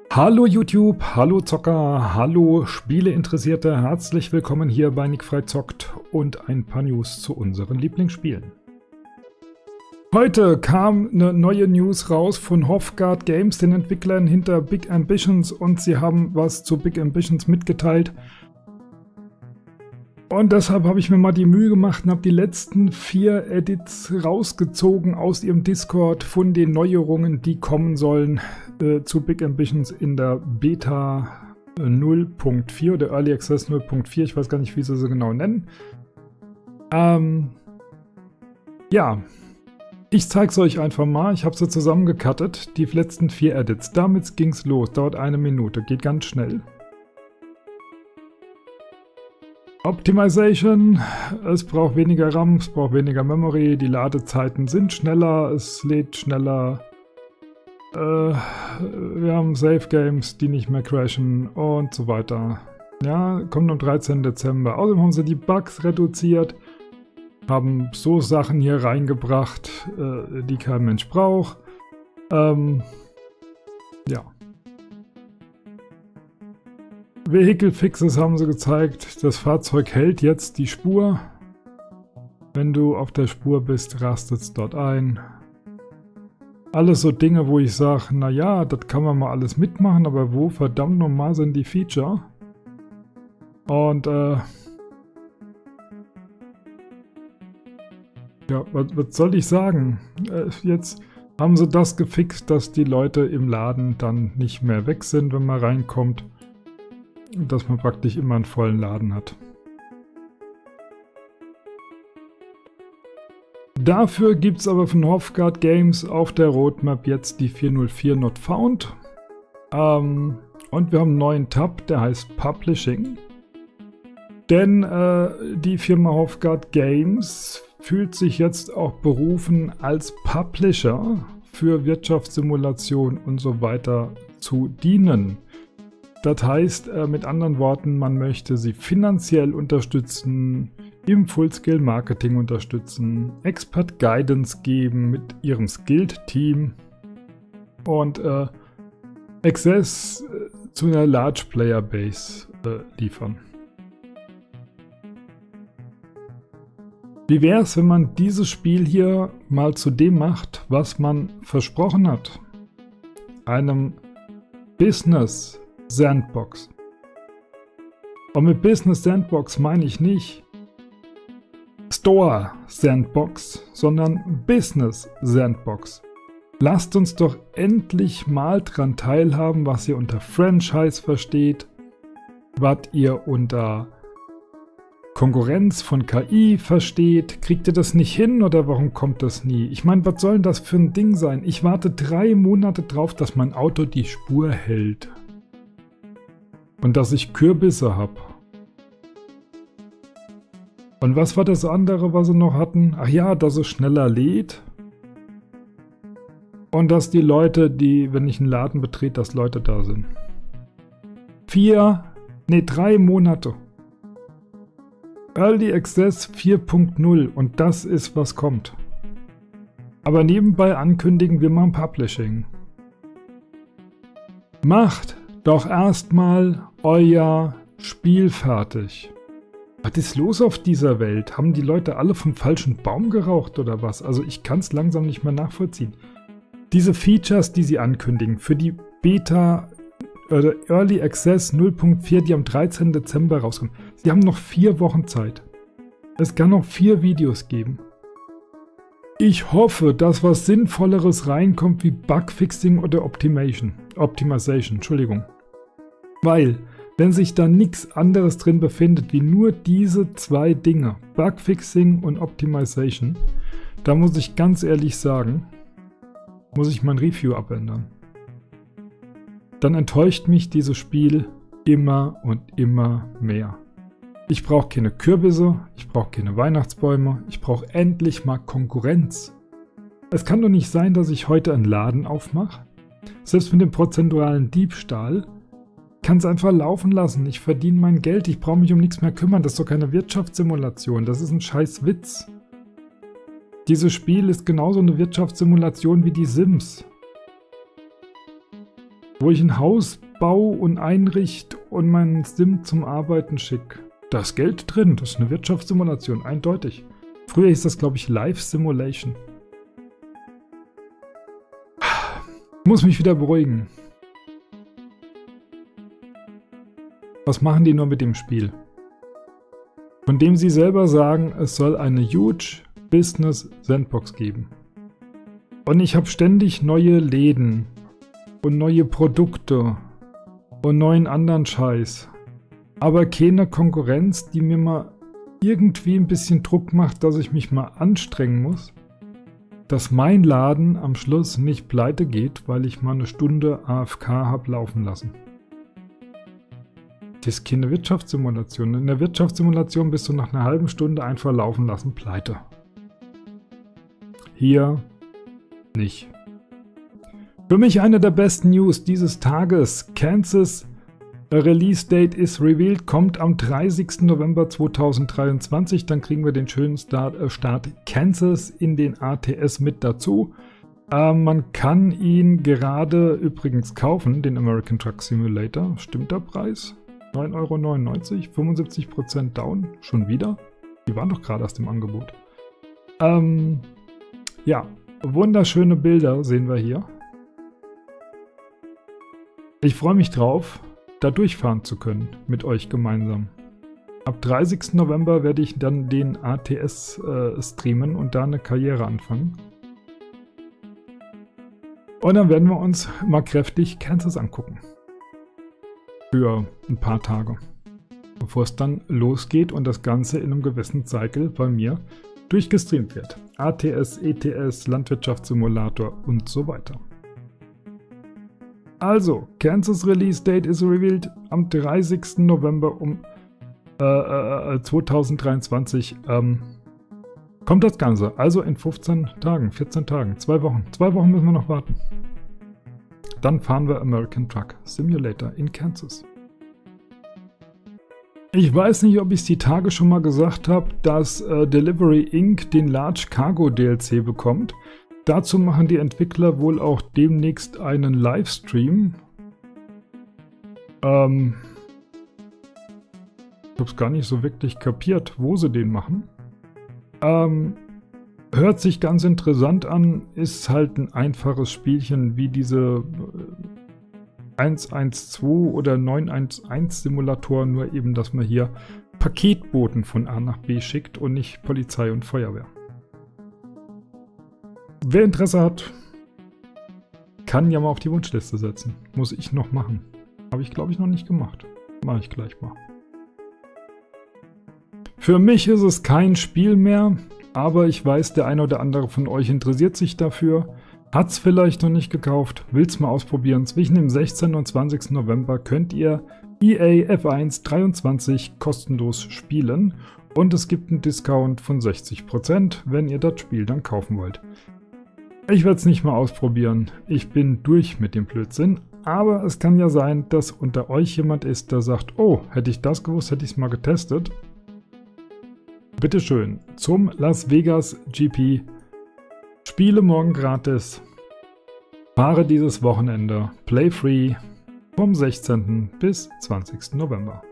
Hallo YouTube, hallo Zocker, hallo Spieleinteressierte, herzlich willkommen hier bei Nickfrei zockt und ein paar News zu unseren Lieblingsspielen. Heute kam eine neue News raus von Hofguard Games, den Entwicklern hinter Big Ambitions, und sie haben was zu Big Ambitions mitgeteilt. Und deshalb habe ich mir mal die Mühe gemacht und habe die letzten 4 Edits rausgezogen aus ihrem Discord von den Neuerungen, die kommen sollen zu Big Ambitions in der Beta 0.4 oder Early Access 0.4. Ich weiß gar nicht, wie sie genau nennen. Ja, ich zeige es euch einfach mal. Ich habe sie zusammengecuttet, die letzten 4 Edits. Damit ging es los. Dauert 1 Minute, geht ganz schnell. Optimization, es braucht weniger RAM, es braucht weniger Memory, die Ladezeiten sind schneller, es lädt schneller. Wir haben Save Games, die nicht mehr crashen und so weiter. Ja, kommt am 13. Dezember. Außerdem haben sie die Bugs reduziert, haben so Sachen hier reingebracht, die kein Mensch braucht. Ja. Vehicle Fixes haben sie gezeigt. Das Fahrzeug hält jetzt die Spur. Wenn du auf der Spur bist, rastet es dort ein. Alles so Dinge, wo ich sage, naja, das kann man mal alles mitmachen, aber wo verdammt nochmal sind die Feature? Und ja, was soll ich sagen? Jetzt haben sie das gefixt, dass die Leute im Laden dann nicht mehr weg sind, wenn man reinkommt. Dass man praktisch immer einen vollen Laden hat. Dafür gibt es aber von Hofguard Games auf der Roadmap jetzt die 404 Not Found. Und wir haben einen neuen Tab, der heißt Publishing. Denn die Firma Hofguard Games fühlt sich jetzt auch berufen, als Publisher für Wirtschaftssimulation und so weiter zu dienen. Das heißt, mit anderen Worten, man möchte sie finanziell unterstützen, im Full-Scale-Marketing unterstützen, Expert Guidance geben mit ihrem Skilled-Team und Access zu einer Large Player Base liefern. Wie wäre es, wenn man dieses Spiel hier mal zu dem macht, was man versprochen hat? Einem Business Sandbox. Und mit Business Sandbox meine ich nicht Store Sandbox, sondern Business Sandbox. Lasst uns doch endlich mal dran teilhaben, was ihr unter Franchise versteht, was ihr unter Konkurrenz von KI versteht. Kriegt ihr das nicht hin oder warum kommt das nie? Ich meine, was soll denn das für ein Ding sein? Ich warte 3 Monate drauf, dass mein Auto die Spur hält. Und dass ich Kürbisse habe. Und was war das andere, was sie noch hatten? Ach ja, dass es schneller lädt. Und dass die Leute, wenn ich einen Laden betrete, dass Leute da sind. 3 Monate. Early Access 4.0 und das ist, was kommt. Aber nebenbei ankündigen wir mal Publishing. Macht doch erstmal euer Spiel fertig. Was ist los auf dieser Welt? Haben die Leute alle vom falschen Baum geraucht oder was? Also ich kann es langsam nicht mehr nachvollziehen. Diese Features, die sie ankündigen für die Beta oder Early Access 0.4, die am 13. Dezember rauskommen. Sie haben noch 4 Wochen Zeit. Es kann noch 4 Videos geben. Ich hoffe, dass was Sinnvolleres reinkommt wie Bugfixing oder Optimization. Entschuldigung. Weil, wenn sich da nichts anderes drin befindet, wie nur diese 2 Dinge, Bugfixing und Optimization, da muss ich ganz ehrlich sagen, muss ich mein Review abändern. Dann enttäuscht mich dieses Spiel immer und immer mehr. Ich brauche keine Kürbisse, ich brauche keine Weihnachtsbäume, ich brauche endlich mal Konkurrenz. Es kann doch nicht sein, dass ich heute einen Laden aufmache. Selbst mit dem prozentualen Diebstahl kann es einfach laufen lassen. Ich verdiene mein Geld, ich brauche mich um nichts mehr kümmern. Das ist doch keine Wirtschaftssimulation, das ist ein scheiß Witz. Dieses Spiel ist genauso eine Wirtschaftssimulation wie die Sims. wo ich ein Haus baue und einrichte und meinen Sim zum Arbeiten schicke. Da ist Geld drin, das ist eine Wirtschaftssimulation, eindeutig. Früher hieß das, glaube ich, Life Simulation. Ich muss mich wieder beruhigen. Was machen die nur mit dem Spiel? Von dem sie selber sagen, es soll eine Huge Business Sandbox geben. Und ich habe ständig neue Läden und neue Produkte und neuen anderen Scheiß. Aber keine Konkurrenz, die mir mal irgendwie ein bisschen Druck macht, dass ich mich mal anstrengen muss, dass mein Laden am Schluss nicht pleite geht, weil ich mal eine Stunde AFK habe laufen lassen. Das ist keine Wirtschaftssimulation. In der Wirtschaftssimulation bist du nach einer halben Stunde einfach laufen lassen, pleite. Hier nicht. Für mich eine der besten News dieses Tages. Kansas Release Date is revealed, kommt am 30. November 2023. Dann kriegen wir den schönen Start Kansas in den ATS mit dazu. Man kann ihn gerade übrigens kaufen, den American Truck Simulator. Stimmt der Preis? 9,99 €, 75% down. Schon wieder? Die waren doch gerade erst im Angebot. Ja, wunderschöne Bilder sehen wir hier. Ich freue mich drauf, da durchfahren zu können mit euch gemeinsam. Ab 30. November werde ich dann den ATS streamen und da eine Karriere anfangen. Und dann werden wir uns mal kräftig Kansas angucken. Für ein paar Tage. Bevor es dann losgeht und das Ganze in einem gewissen Cycle bei mir durchgestreamt wird. ATS, ETS, Landwirtschaftssimulator und so weiter. Also, Kansas Release Date is revealed am 30. November um 2023. Kommt das Ganze. Also in 15 Tagen, 14 Tagen, 2 Wochen. 2 Wochen müssen wir noch warten. Dann fahren wir American Truck Simulator in Kansas. Ich weiß nicht, ob ich es die Tage schon mal gesagt habe, dass Delivery Inc. den Large Cargo DLC bekommt. Dazu machen die Entwickler wohl auch demnächst einen Livestream. Ich habe es gar nicht so wirklich kapiert, wo sie den machen. Hört sich ganz interessant an, ist halt ein einfaches Spielchen wie diese 112 oder 911 Simulatoren, nur eben, dass man hier Paketboten von A nach B schickt und nicht Polizei und Feuerwehr. Wer Interesse hat, kann ja mal auf die Wunschliste setzen. Muss ich noch machen. Habe ich, glaube ich, noch nicht gemacht. Mache ich gleich mal. Für mich ist es kein Spiel mehr, aber ich weiß, der eine oder andere von euch interessiert sich dafür. Hat es vielleicht noch nicht gekauft, will es mal ausprobieren. Zwischen dem 16. und 20. November könnt ihr EA F1 23 kostenlos spielen. Und es gibt einen Discount von 60%, wenn ihr das Spiel dann kaufen wollt. Ich werde es nicht mal ausprobieren. Ich bin durch mit dem Blödsinn. Aber es kann ja sein, dass unter euch jemand ist, der sagt, oh, hätte ich das gewusst, hätte ich es mal getestet. Bitteschön, zum Las Vegas GP. Spiele morgen gratis. Fahre dieses Wochenende. Play free vom 16. bis 20. November.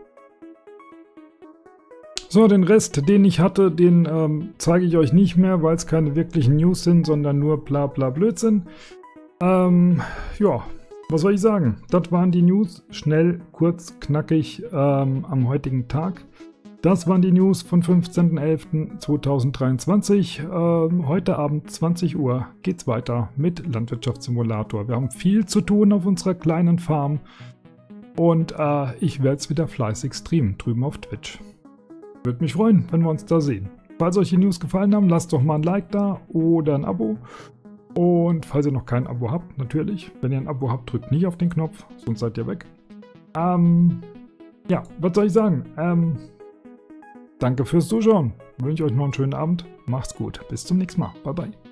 So, den Rest, den ich hatte, den zeige ich euch nicht mehr, weil es keine wirklichen News sind, sondern nur bla bla Blödsinn. Ja, was soll ich sagen? Das waren die News. Schnell, kurz, knackig am heutigen Tag. Das waren die News von 15.11.2023. Heute Abend 20 Uhr geht's weiter mit Landwirtschaftssimulator. Wir haben viel zu tun auf unserer kleinen Farm und ich werde es wieder fleißig streamen, drüben auf Twitch. Würde mich freuen, wenn wir uns da sehen. Falls euch die News gefallen haben, lasst doch mal ein Like da oder ein Abo. Und falls ihr noch kein Abo habt, natürlich, wenn ihr ein Abo habt, drückt nicht auf den Knopf, sonst seid ihr weg. Ja, was soll ich sagen? Danke fürs Zuschauen. Ich wünsche euch noch einen schönen Abend. Macht's gut. Bis zum nächsten Mal. Bye bye.